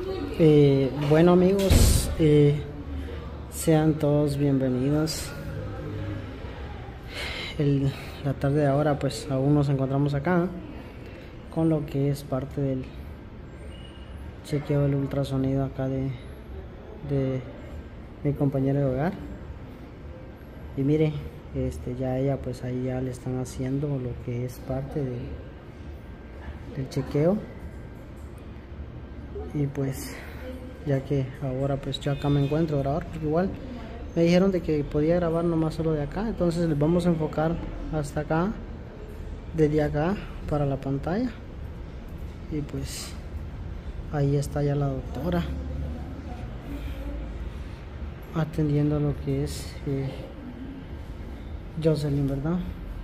Bueno amigos, sean todos bienvenidos. La tarde de ahora pues aún nos encontramos acá con lo que es parte del chequeo del ultrasonido acá de mi compañera de hogar. Y mire, ya ella pues ahí ya le están haciendo lo que es parte del chequeo. Y pues ya que ahora pues yo acá me encuentro a grabar, porque igual me dijeron de que podía grabar nomás solo de acá, entonces les vamos a enfocar hasta acá, desde acá para la pantalla. Y pues ahí está ya la doctora atendiendo lo que es Jocelyn, ¿verdad?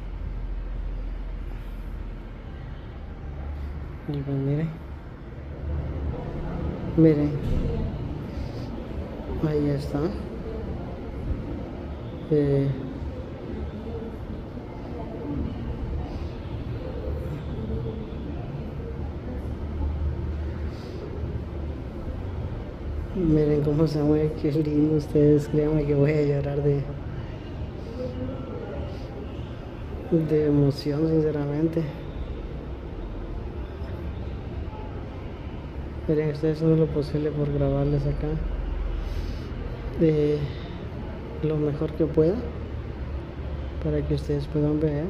Y pues miren, ahí está. Miren cómo se mueve, qué lindo. Ustedes créanme que voy a llorar de emoción, sinceramente. Miren, estoy haciendo lo posible por grabarles acá lo mejor que pueda para que ustedes puedan ver.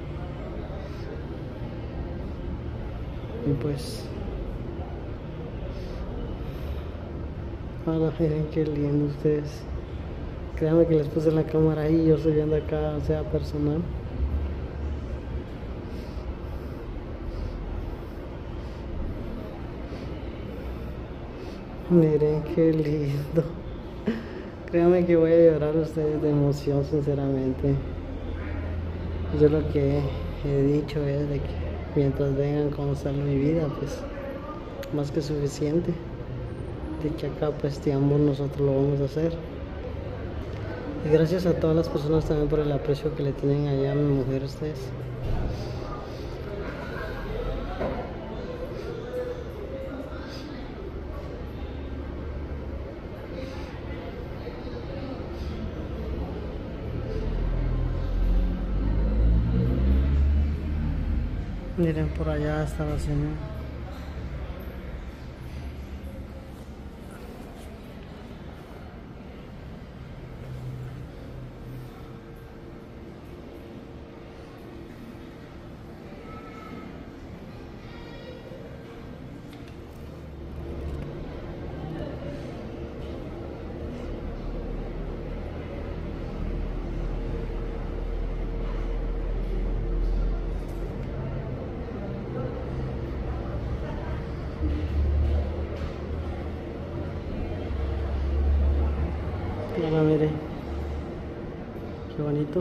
Y pues ahora miren qué lindo ustedes. Créanme que les puse la cámara ahí y yo estoy viendo acá, o sea, personal. Miren qué lindo. Créanme que voy a llorar a ustedes de emoción, sinceramente. Yo lo que he dicho es de que mientras vengan cómo sale mi vida, pues más que suficiente. De que acá pues ambos nosotros lo vamos a hacer. Y gracias a todas las personas también por el aprecio que le tienen allá a mi mujer ustedes. Miren, por allá estaba haciendo. Ahora mire, qué bonito.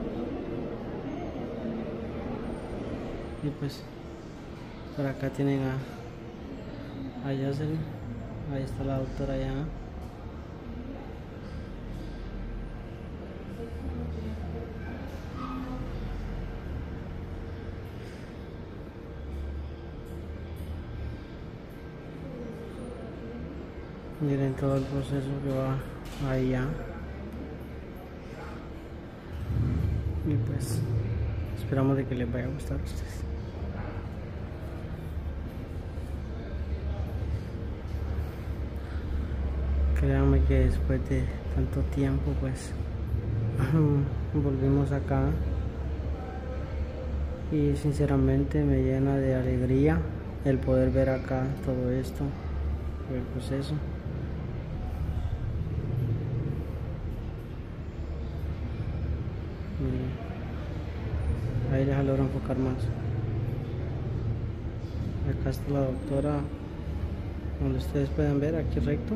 Y pues por acá tienen a Jocelyn. Ahí está la doctora ya. Miren todo el proceso que va ahí ya. Y pues esperamos de que les vaya a gustar a ustedes. Créanme que después de tanto tiempo pues volvimos acá y sinceramente me llena de alegría el poder ver acá todo esto, el proceso. Ahí les logro enfocar más. Acá está la doctora, donde ustedes pueden ver aquí recto.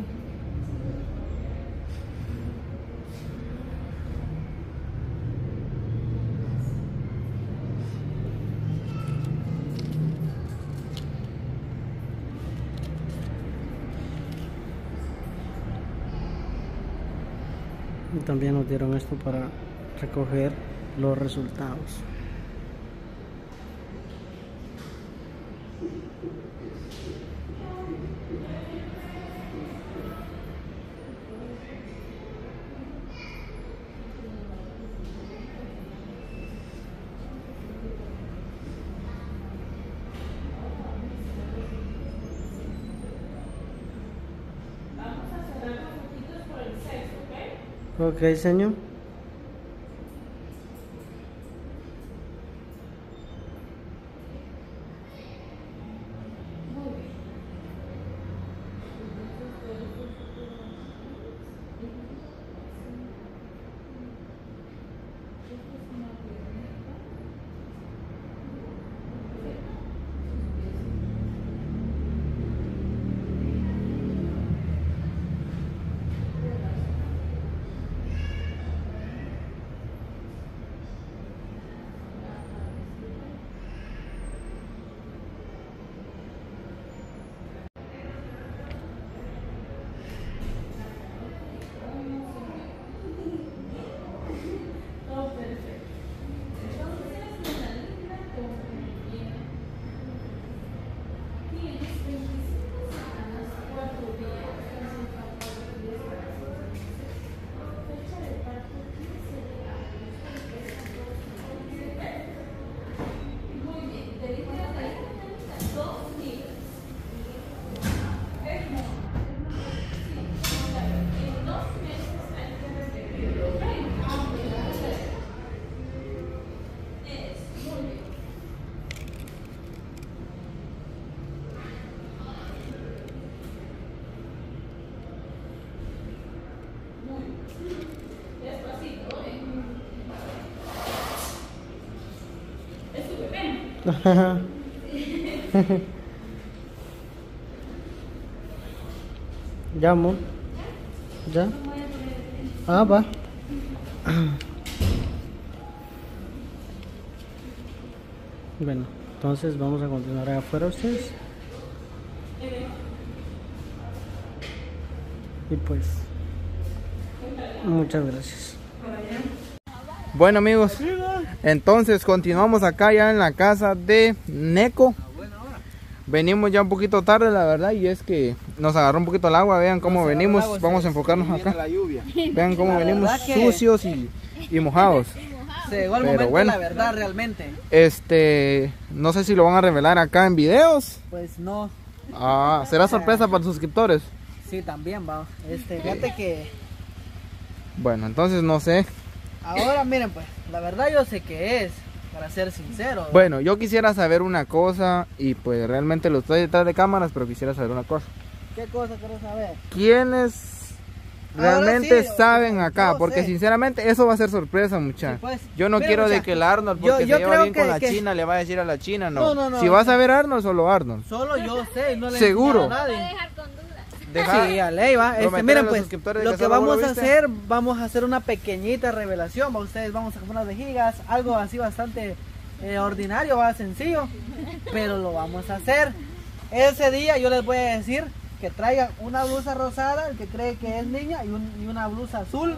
Y también nos dieron esto para recoger los resultados. Ok, señor. Ya, amor. Ya. Ah, va. Bueno, entonces vamos a continuar afuera ustedes. Y pues, muchas gracias. Bueno, amigos, entonces continuamos acá ya en la casa de Neko. Venimos ya un poquito tarde, la verdad, y es que nos agarró un poquito el agua. Vean cómo venimos, vamos a enfocarnos acá. Vean cómo venimos sucios y mojados. Se llegó el momento de la verdad realmente. No sé si lo van a revelar acá en videos. Pues no. Ah, ¿será sorpresa para los suscriptores? Sí, también va. Fíjate que bueno, entonces no sé. ahora miren pues, la verdad yo sé que es, para ser sincero. Bueno, yo quisiera saber una cosa y pues realmente lo estoy detrás de cámaras, pero quisiera saber una cosa. ¿Qué cosa querés saber? ¿Quiénes realmente sí, saben acá? yo Porque sé. sinceramente eso va a ser sorpresa, muchachos. Sí, pues. Yo no Mira, quiero de muchacha, que el Arnold, porque yo se lleva creo bien con la que- China, le va a decir a la China, no. No, Si vas a ver a Arnold, solo Arnold. Solo yo sé, no le ¿Seguro? enseño a nadie. dejar con dudas. Deja- Sí, a ley va. prometerle a Miren los pues, suscriptores lo que que solo vamos lo a viste. hacer, vamos a hacer una pequeñita revelación. ¿Va? Ustedes vamos a comer unas vejigas, algo así bastante ordinario, va, sencillo, pero lo vamos a hacer. Ese día yo les voy a decir que traigan una blusa rosada, el que cree que es niña, y una blusa azul.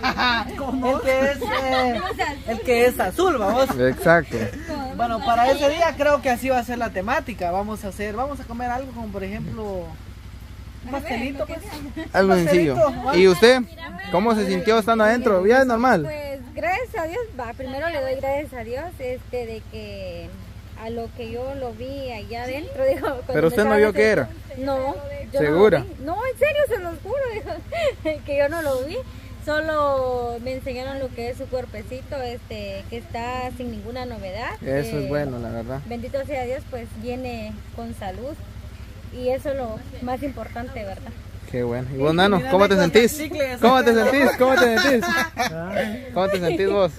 El que es azul, vamos. Exacto. Bueno, para ese día creo que así va a ser la temática. Vamos a comer algo como por ejemplo un pastelito, pues. Algo sencillo. ¿Y usted? ¿Cómo se sintió estando adentro? ¿Ya es normal? Pues gracias a Dios, primero le doy gracias a Dios de que a lo que yo lo vi allá adentro, dijo. Pero usted no vio qué era. No, yo ¿Segura? no lo vi. No, en serio, se los juro, dijo, que yo no lo vi. Solo me enseñaron lo que es su cuerpecito, que está sin ninguna novedad. Eso es bueno, la verdad. Bendito sea Dios, pues viene con salud. Y eso es lo más importante, ¿verdad? Qué bueno. ¿Y vos, Nano? ¿Cómo te sentís? ¿Cómo te sentís? ¿Cómo te sentís? ¿Cómo te sentís vos?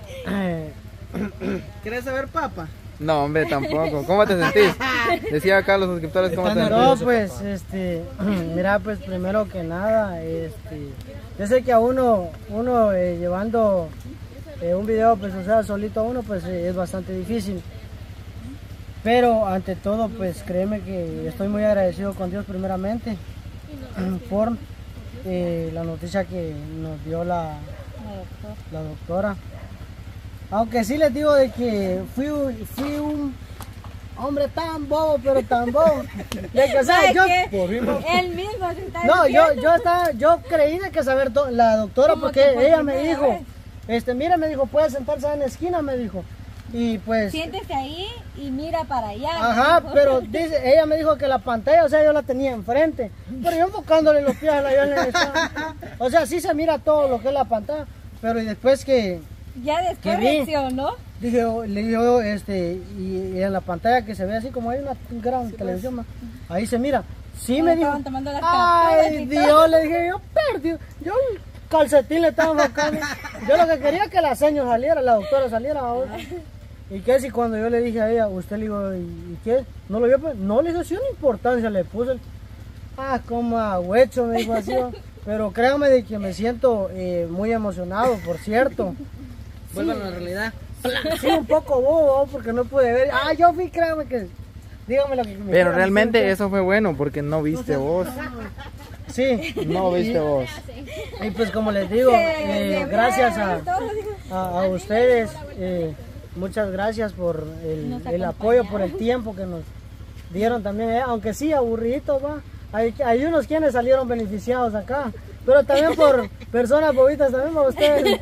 ¿Quieres saber, papa? No, hombre, tampoco. ¿Cómo te sentís? Decía acá a los suscriptores cómo te No, sentís. pues, mira, pues primero que nada, yo sé que a uno llevando un video, pues, o sea, solito a uno, pues, es bastante difícil. Pero, ante todo, pues, créeme que estoy muy agradecido con Dios primeramente por la noticia que nos dio la doctora. Aunque sí les digo de que fui un hombre tan bobo, pero tan bobo. De que, o sea, ¿Sabe yo, qué? Él mismo se está no, diciendo. yo creí de que saber la doctora, Como porque que por ella me primera dijo, vez. mira, me dijo, puede sentarse en la esquina, me dijo. Y pues... Siéntese ahí y mira para allá. Ajá, pero dice, ella me dijo que la pantalla, o sea, yo la tenía enfrente. Pero yo enfocándole los pies a la Yolanda. O sea, sí se mira todo lo que es la pantalla. Pero y después que... Ya después ¿Qué vi? reaccionó. Dije, le digo, y en la pantalla que se ve así como hay una gran televisión, ¿no? Ahí se mira. Sí me dijo, Estaban tomando las ay capturas y Dios, todo. le dije, yo perdí, yo el calcetín le estaba enfocando. Yo lo que quería que la señora saliera, la doctora saliera ahora. Y que si cuando yo le dije a ella, usted le digo, ¿y qué? ¿No lo vio? Pues, no, le dije, sí, una importancia le puse. Como agüecho, me dijo así, ¿no? Pero créame de que me siento muy emocionado, por cierto. Vuelvan a la realidad. Sí, un poco bobo, porque no pude ver. Yo vi, créame que... Dígame lo que me Pero quieran realmente decir. eso fue bueno porque no viste vos. Sí. No viste vos. Y pues como les digo, gracias a ustedes, muchas gracias por el apoyo, por el tiempo que nos dieron también, aunque sí, aburrido, va. Hay unos quienes salieron beneficiados acá, pero también por personas bobitas, también para ustedes.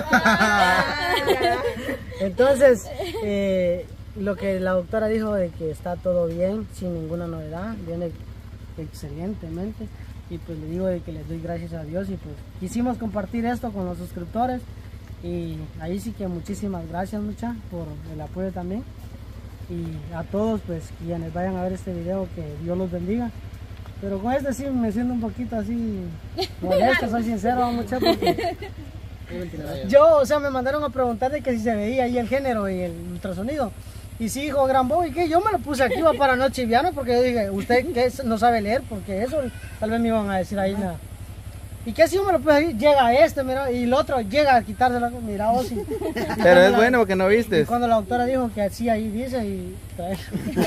Entonces, lo que la doctora dijo de que está todo bien, sin ninguna novedad, viene excelentemente. Y pues le digo de que les doy gracias a Dios y pues quisimos compartir esto con los suscriptores. Y ahí sí que muchísimas gracias muchachos por el apoyo también. Y a todos pues quienes vayan a ver este video, que Dios los bendiga. Pero con este sí me siento un poquito así molesto, soy sincero muchachos. Yo, o sea, me mandaron a preguntar de que si se veía ahí el género y el ultrasonido. Y sí, dijo Gran Bobo, ¿y qué? Yo me lo puse aquí, va para no chiviano, porque yo dije, usted que no sabe leer, porque eso tal vez me iban a decir ahí nada. ¿Y qué si yo me lo puse ahí? Llega mira, y el otro llega a quitárselo, mira, vos sí. Pero es bueno porque no Y viste. cuando la doctora dijo que así ahí dice y trae.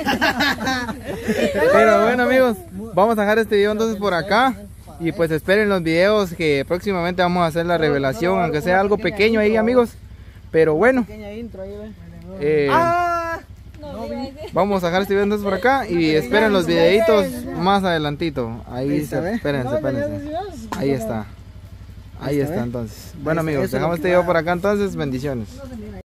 Pero bueno amigos, vamos a dejar este video entonces por acá. Y pues esperen los videos que próximamente vamos a hacer la revelación, aunque sea algo pequeño ahí amigos. Pero bueno, Pequeña intro ahí, ve. No, iba a decir. vamos a dejar este video entonces por acá. Y esperen los videitos más adelantito. Ahí espérense. Ahí está. Ahí está entonces. Bueno amigos, dejamos este video por acá entonces. Bendiciones.